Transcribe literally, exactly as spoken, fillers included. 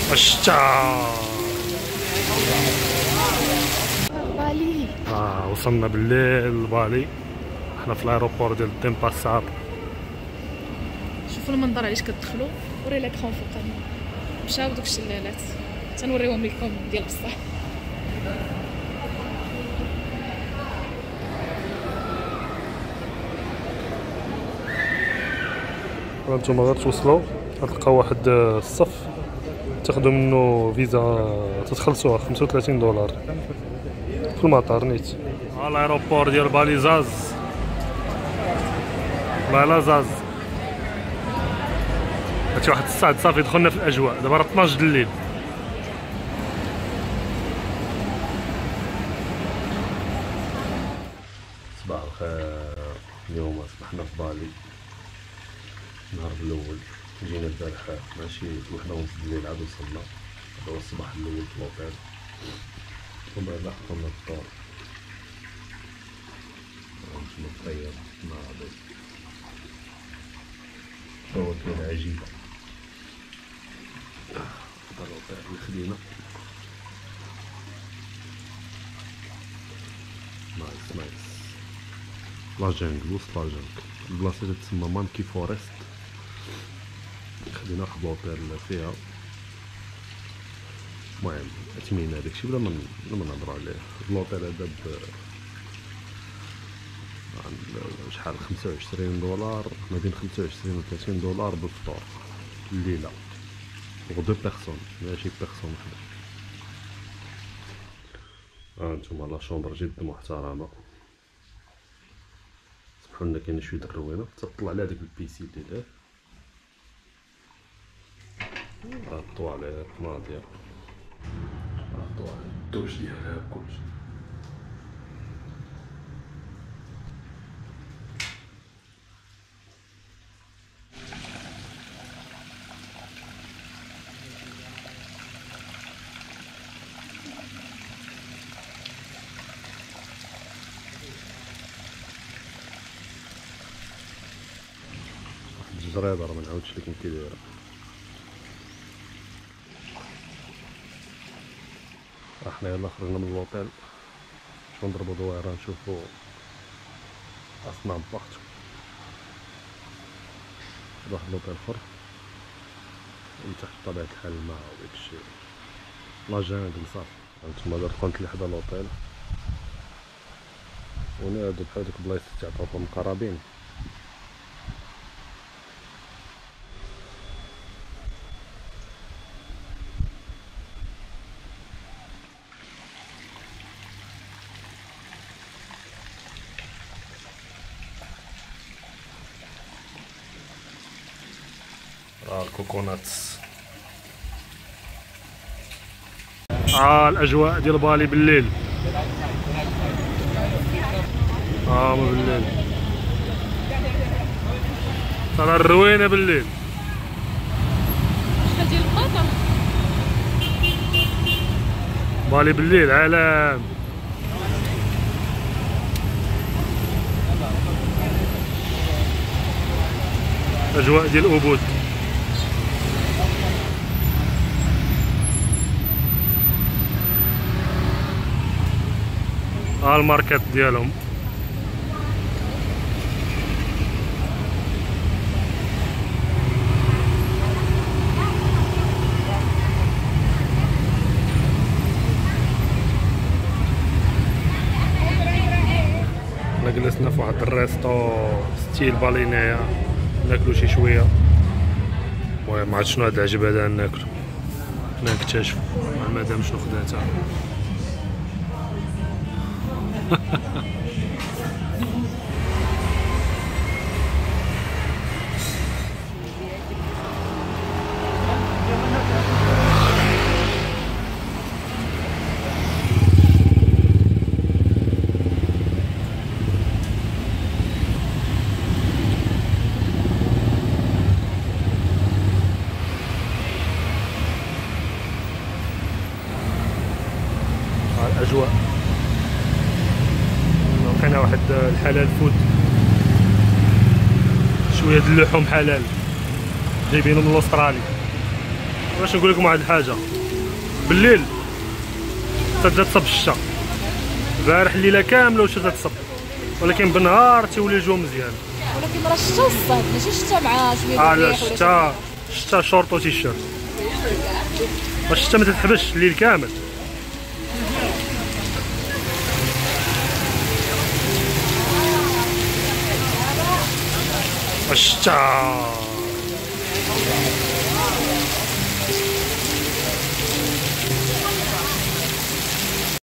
الشتا. بالي. اه وصلنا بالليل لبالي، حنا في الايروبور ديال ديمباسار. شوفوا المنظر علاش كتدخلوا، وري ليكرون فوق مشاو دوك الشلالات تنوريهم لكم ديال بصح. هانتوما غير توصلوا غتلقاو واحد الصف تاخدوا منه فيزا تتخلصوها خمسة وثلاثين دولار في المطار نيت. ها الايروبور ديال بالي زاز، والله لا زاز. هادشي واحد الساعة صافي دخلنا في الاجواء، دابا راه اثناش د الليل. صباح الخير، اليوم اصبحنا في بالي النهار الاول. جينا البارح ماشي وحده ونص الليل عاد وصلنا، هذا هو الصباح الاول في لوطيل. ثم بعد حطينا الفطور شنو طيب ناضي فواكه عجيبة. هذا لوطيل اللي خدينا نايس نايس. لا جانجل وسط لا جانجل، البلاصة اللي تسمى مانكي فورست. خدينا واحد لوطيل فيها، المهم اثمين هداكشي بلا ما بلا ما نهضرو عليه. اللوطيل هذا ب شحال خمسة وعشرين دولار، ما بين خمسة وعشرين و ثلاثين دولار بالفطور الليلة، و دو بيرسون ماشي بيرسون وحده. ها انتوما لا شومبر جد محترمة، سمحوا لنا كاين شويه د الروينه. تطلع على داك البيسي اللي دار، ها الطواليت ناضيه، ها الطواليت الدوش ديالها بكلشي. الجريده راه منعاودش لكم كي دايره. احنا يلا خرجنا من اللوطيل، شو نضربو دويره نشوفو اصنام بارتو. واحد اللوطيل اخر من تحت بطبيعة الحال الماء وداكشي لا جانجل صافي. هانتوما درت كونت اللي حدا اللوطيل، ونادو بحال هادوك البلايص اللي تعطاوهم قرابين. ها الكوكوناتس. ها الاجواء ديال بالي بالليل، ها هما بالليل ترى الروينه بالليل. شحال ديال المطر بالي بالليل عالم. اجواء ديال الابود. ها الماركت ديالهم. حنا جلسنا في واحد الريستو ستيل بالينايا ناكلو شي شويه. المهم عاد شنو هاد العجب هذا ناكلو، حنا نكتشفو مع مدام شنو خداتها. الاجواء لقينا واحد الحلال فود، شويه د اللحوم حلال جايبينهم من استراليا. باش نقول لكم واحد الحاجه، بالليل تبدا تصب الشتا. البارح الليله كامله واش تصب، ولكن بالنهار تيولي الجو مزيان. ولكن راه الشتا والصهد ماشي الشتا مع شويه اه د لا، الريح ولا الشتا الشتا شورت و تيشيرت. الشتا ما تتحبسش الليل كامل. الشتا